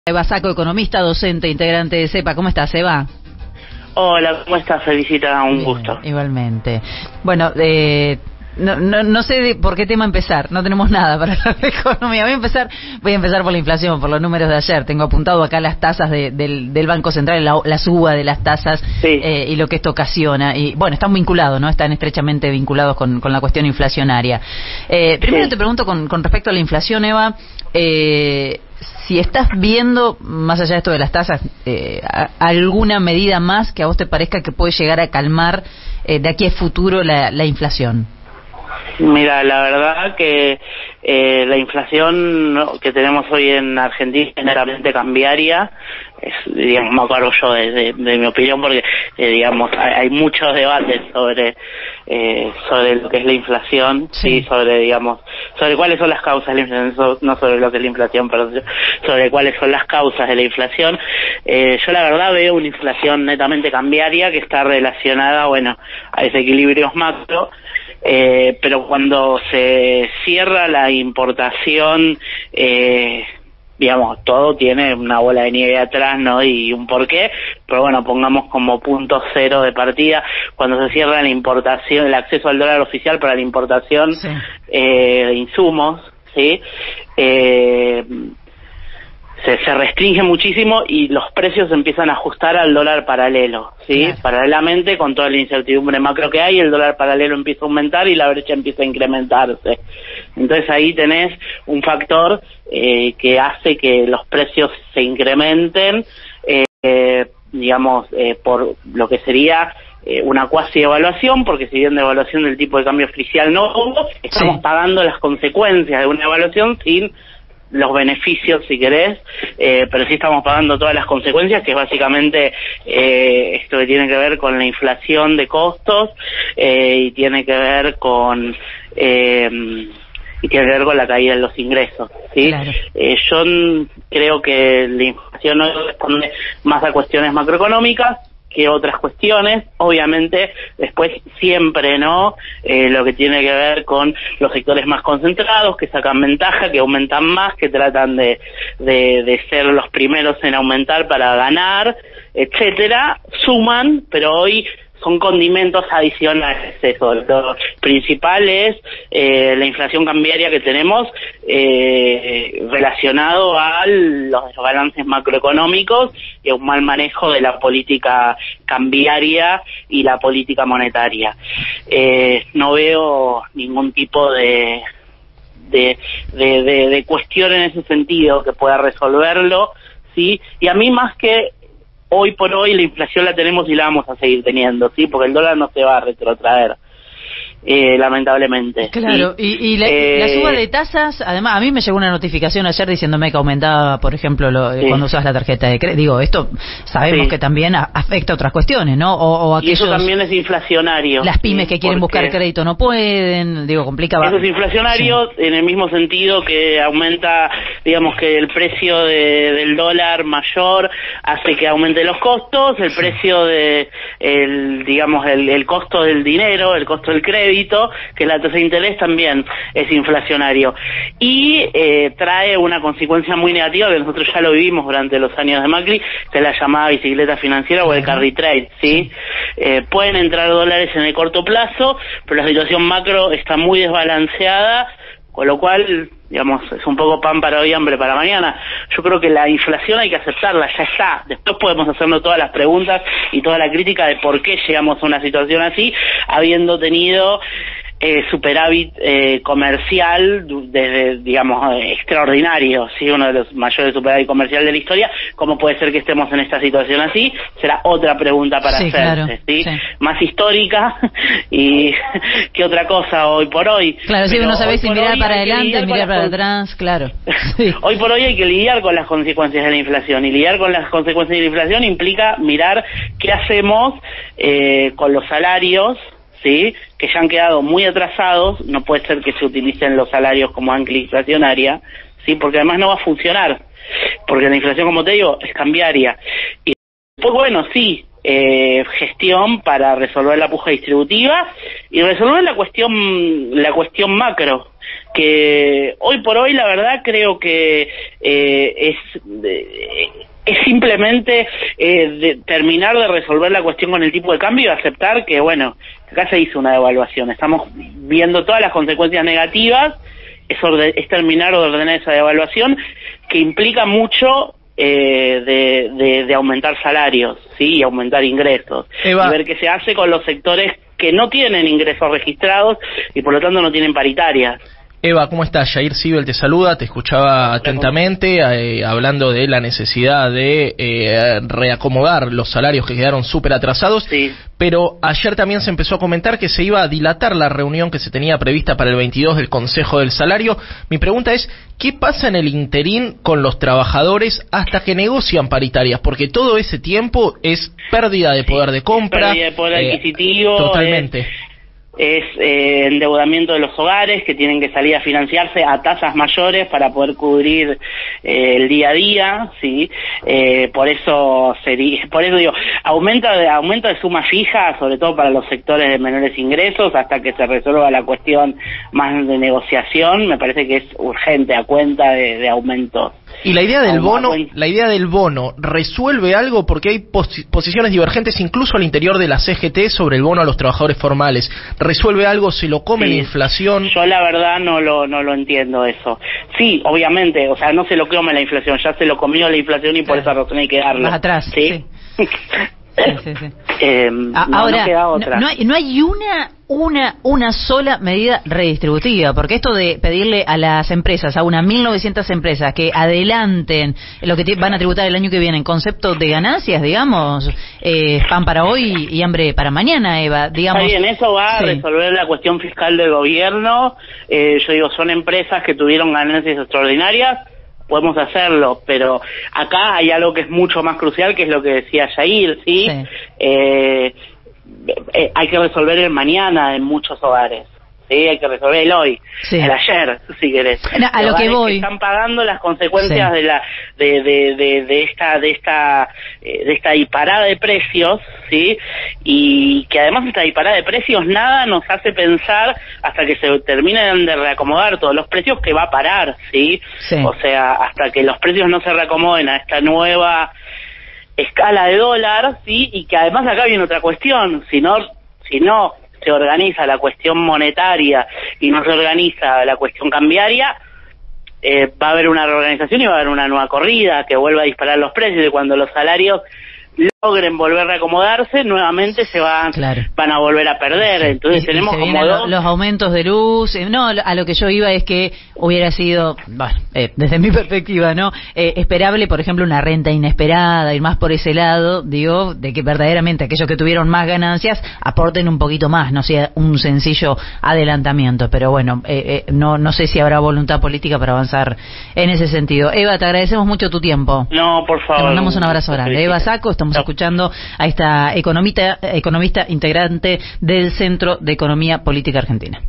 Eva Sacco, economista, docente, integrante de CEPA. ¿Cómo estás, Eva? Hola, ¿cómo estás? Felicita, un gusto. Igualmente. Bueno, no sé por qué tema empezar. No tenemos nada para hablar de economía. Voy a empezar por la inflación, por los números de ayer. Tengo apuntado acá las tasas del Banco Central, la suba de las tasas, sí. Y lo que esto ocasiona. Y bueno, están vinculados, ¿no? Están estrechamente vinculados con la cuestión inflacionaria. Primero te pregunto con respecto a la inflación, Eva, si estás viendo, más allá de esto de las tasas, alguna medida más que a vos te parezca que puede llegar a calmar de aquí a futuro la inflación. Mira, la verdad que la inflación que tenemos hoy en Argentina es generalmente cambiaria. Digamos, me acuerdo yo de mi opinión, porque digamos hay muchos debates sobre lo que es la inflación, sí, sobre cuáles son las causas de la inflación, no sobre lo que es la inflación, pero sobre cuáles son las causas de la inflación. Yo la verdad veo una inflación netamente cambiaria que está relacionada, a desequilibrios macro. Pero cuando se cierra la importación, todo tiene una bola de nieve atrás, ¿no? Y un porqué, pero pongamos como punto cero de partida, cuando se cierra la importación, el acceso al dólar oficial para la importación de insumos, ¿sí? Se restringe muchísimo y los precios se empiezan a ajustar al dólar paralelo, ¿sí? Claro. Paralelamente, con toda la incertidumbre macro que hay, el dólar paralelo empieza a aumentar y la brecha empieza a incrementarse. Entonces ahí tenés un factor que hace que los precios se incrementen, por lo que sería una cuasi evaluación, porque si bien de evaluación del tipo de cambio oficial no hubo, estamos pagando las consecuencias de una evaluación sin los beneficios, si querés, pero sí estamos pagando todas las consecuencias, que es básicamente esto que tiene que ver con la inflación de costos y tiene que ver con la caída de los ingresos, ¿sí? Claro. Yo creo que la inflación no responde más a cuestiones macroeconómicas que otras cuestiones, obviamente después siempre, ¿no? Lo que tiene que ver con los sectores más concentrados, que sacan ventaja, que aumentan más, que tratan de ser los primeros en aumentar para ganar, etcétera, suman, pero hoy son condimentos adicionales. Eso, lo principal es la inflación cambiaria que tenemos relacionado a los balances macroeconómicos y a un mal manejo de la política cambiaria y la política monetaria. No veo ningún tipo de cuestión en ese sentido que pueda resolverlo, ¿sí? Y a mí, más que hoy por hoy, la inflación la tenemos y la vamos a seguir teniendo, ¿sí? Porque el dólar no se va a retrotraer, lamentablemente. Claro, ¿sí? y la suba de tasas, además, a mí me llegó una notificación ayer diciéndome que aumentaba, por ejemplo, cuando usas la tarjeta de crédito. Digo, esto sabemos que también afecta a otras cuestiones, ¿no? O aquellos, y eso también es inflacionario. Las pymes que quieren buscar crédito no pueden, complica. Eso es inflacionario en el mismo sentido que aumenta, que el precio del dólar mayor hace que aumente los costos, el precio el costo del dinero, el costo del crédito, que la tasa de interés también es inflacionario. Y trae una consecuencia muy negativa que nosotros ya lo vivimos durante los años de Macri, que es la llamada bicicleta financiera o el carry trade, ¿sí? Pueden entrar dólares en el corto plazo, pero la situación macro está muy desbalanceada, con lo cual, es un poco pan para hoy, hambre para mañana. Yo creo que la inflación hay que aceptarla, ya está. Después podemos hacernos todas las preguntas y toda la crítica de por qué llegamos a una situación así, habiendo tenido superávit comercial extraordinario, ¿sí? Uno de los mayores superávit comercial de la historia. ¿Cómo puede ser que estemos en esta situación así? Será otra pregunta para hacerse, claro, ¿sí? Más histórica y que otra cosa hoy por hoy. Claro, sí, uno sabe si mirar para adelante, mirar para atrás, claro. Sí. Hoy por hoy hay que lidiar con las consecuencias de la inflación, y lidiar con las consecuencias de la inflación implica mirar qué hacemos con los salarios, ¿sí? Que ya han quedado muy atrasados. No puede ser que se utilicen los salarios como ancla inflacionaria, ¿sí? Porque además no va a funcionar, porque la inflación, como te digo, es cambiaria. Y después, sí, gestión para resolver la puja distributiva y resolver la cuestión macro, que hoy por hoy la verdad creo que es simplemente terminar de resolver la cuestión con el tipo de cambio y aceptar que, bueno, acá se hizo una devaluación, estamos viendo todas las consecuencias negativas, es terminar de ordenar esa devaluación que implica mucho de aumentar salarios, sí, y aumentar ingresos, Eva, y ver qué se hace con los sectores que no tienen ingresos registrados y por lo tanto no tienen paritarias. Eva, ¿cómo estás? Yair Sibel te saluda, te escuchaba atentamente hablando de la necesidad de reacomodar los salarios que quedaron súper atrasados, sí. Pero ayer también se empezó a comentar que se iba a dilatar la reunión que se tenía prevista para el 22 del Consejo del Salario. Mi pregunta es, ¿qué pasa en el interín con los trabajadores hasta que negocian paritarias? Porque todo ese tiempo es pérdida de poder de compra. Pérdida de poder adquisitivo. Totalmente. Es endeudamiento de los hogares que tienen que salir a financiarse a tasas mayores para poder cubrir el día a día, sí. Por eso digo, aumento de suma fija, sobre todo para los sectores de menores ingresos, hasta que se resuelva la cuestión más de negociación. Me parece que es urgente a cuenta de aumento. Y la idea del bono resuelve algo, porque hay posiciones divergentes incluso al interior de la CGT sobre el bono a los trabajadores formales. ¿Resuelve algo? ¿Se lo come la inflación? Yo la verdad no lo entiendo eso. Sí, obviamente, o sea, no se lo come la inflación, ya se lo comió la inflación y por esa razón hay que darlo. Más atrás, sí. Ahora, no queda otra. No hay una sola medida redistributiva, porque esto de pedirle a las empresas, a unas 1.900 empresas, que adelanten lo que van a tributar el año que viene en concepto de ganancias, digamos, pan para hoy y hambre para mañana, Eva, digamos. Está bien, eso va a resolver la cuestión fiscal del gobierno. Yo digo, son empresas que tuvieron ganancias extraordinarias, podemos hacerlo, pero acá hay algo que es mucho más crucial, que es lo que decía Yair, ¿sí? Hay que resolver el mañana en muchos hogares, ¿sí? Hay que resolver el hoy, el ayer, si querés. A lo que voy. Que están pagando las consecuencias de esta disparada de precios, ¿sí? Y que además esta disparada de precios nada nos hace pensar hasta que se terminen de reacomodar todos los precios que va a parar, ¿sí? O sea, hasta que los precios no se reacomoden a esta nueva escala de dólar, ¿sí? Y que además acá viene otra cuestión, si no se organiza la cuestión monetaria y no se organiza la cuestión cambiaria, va a haber una reorganización y va a haber una nueva corrida que vuelva a disparar los precios, y cuando los salarios logren volver a acomodarse, nuevamente van a volver a perder. Entonces tenemos como los aumentos de luz. No, a lo que yo iba es que hubiera sido, bueno, desde mi perspectiva, ¿no? Esperable, por ejemplo, una renta inesperada, ir más por ese lado, digo, de que verdaderamente aquellos que tuvieron más ganancias aporten un poquito más, no sea un sencillo adelantamiento. Pero bueno, no sé si habrá voluntad política para avanzar en ese sentido. Eva, te agradecemos mucho tu tiempo. No, por favor. Te mandamos un abrazo grande. Eva Sacco, estamos escuchando a esta economista integrante del Centro de Economía Política Argentina.